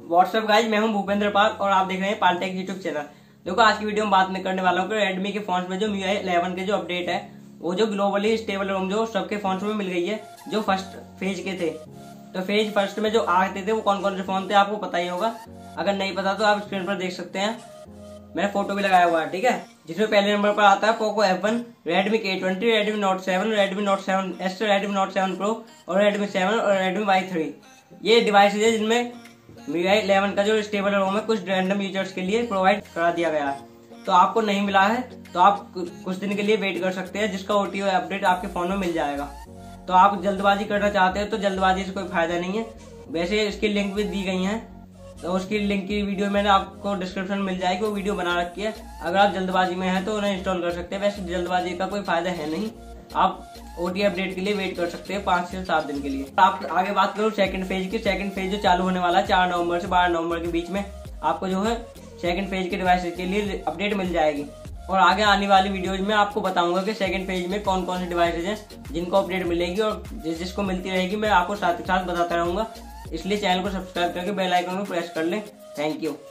WhatsApp guys, मैं हूं भूपेंद्र पाल और आप देख रहे हैं पालटेक यूट्यूब चैनल। देखो आज की वीडियो में बात करने वाला हूँ रेडमी के फोन में जो MIUI 11 के जो अपडेट है वो जो ग्लोबली स्टेबल रोम जो सबके फोन में मिल गई है, जो फर्स्ट फेज के थे। तो फेज फर्स्ट में जो आते थे वो कौन कौन से फोन थे आपको पता ही होगा। अगर नहीं पता तो आप स्क्रीन पर देख सकते हैं, मैंने फोटो भी लगाया हुआ है, ठीक है। जिसमें पहले नंबर पर आता है Poco F1, Redmi K20, Redmi note 7, Redmi note 7S, Redmi note 7 pro और रेडमी 7 और रेडमी Y3। ये डिवाइसेज है जिनमें MIUI 11 का जो स्टेबल रोम है कुछ रैंडम यूजर्स के लिए प्रोवाइड करा दिया गया है। तो आपको नहीं मिला है तो आप कुछ दिन के लिए वेट कर सकते हैं, जिसका OTO अपडेट आपके फोन में मिल जाएगा। तो आप जल्दबाजी करना चाहते हैं तो जल्दबाजी से कोई फायदा नहीं है। वैसे इसकी लिंक भी दी गई है, तो उसकी लिंक की वीडियो मैंने आपको डिस्क्रिप्शन में मिल जाएगी, वो वीडियो बना रखी है। अगर आप जल्दबाजी में हैं तो उन्हें इंस्टॉल कर सकते हैं। वैसे जल्दबाजी का कोई फायदा है नहीं, आप OTO अपडेट के लिए वेट कर सकते हैं 5 से 7 दिन के लिए। आप आगे बात करूँ सेकंड फेज की। सेकंड फेज जो चालू होने वाला है 4 नवंबर से 12 नवंबर के बीच में, आपको जो है सेकंड फेज के डिवाइसेज के लिए अपडेट मिल जाएगी। और आगे आने वाली वीडियोज में आपको बताऊंगा कि सेकंड फेज में कौन कौन से डिवाइसेज हैं जिनको अपडेट मिलेगी, और जिसको मिलती रहेगी मैं आपको साथ ही साथ बताता रहूंगा। इसलिए चैनल को सब्सक्राइब करके बेल आइकन को प्रेस कर लें। Thank you.